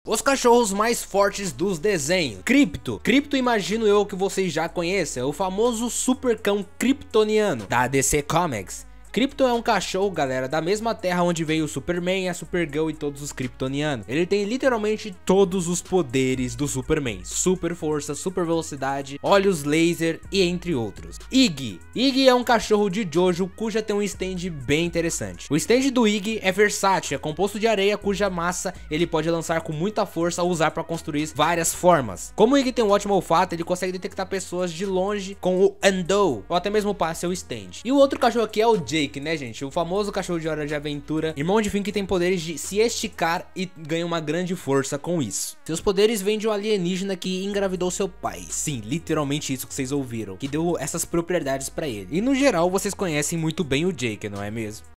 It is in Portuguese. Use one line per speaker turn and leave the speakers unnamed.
Os cachorros mais fortes dos desenhos. Crypto. Crypto, imagino eu que vocês já conhecem, é o famoso super cão kryptoniano da DC Comics. Krypton é um cachorro, galera, da mesma terra onde veio o Superman, a Supergirl e todos os kryptonianos. Ele tem literalmente todos os poderes do Superman: super força, super velocidade, olhos laser e entre outros. Iggy. Iggy é um cachorro de Jojo cuja tem um stand bem interessante. O stand do Iggy é versátil, é composto de areia cuja massa ele pode lançar com muita força ou usar para construir várias formas. Como o Iggy tem um ótimo olfato, ele consegue detectar pessoas de longe com o Endo, ou até mesmo para seu stand. E o outro cachorro aqui é o Jake, né, gente? O famoso cachorro de Hora de Aventura, irmão de Finn, que tem poderes de se esticar e ganha uma grande força com isso. Seus poderes vêm de um alienígena que engravidou seu pai. Sim, literalmente isso que vocês ouviram, que deu essas propriedades pra ele. E no geral, vocês conhecem muito bem o Jake, não é mesmo?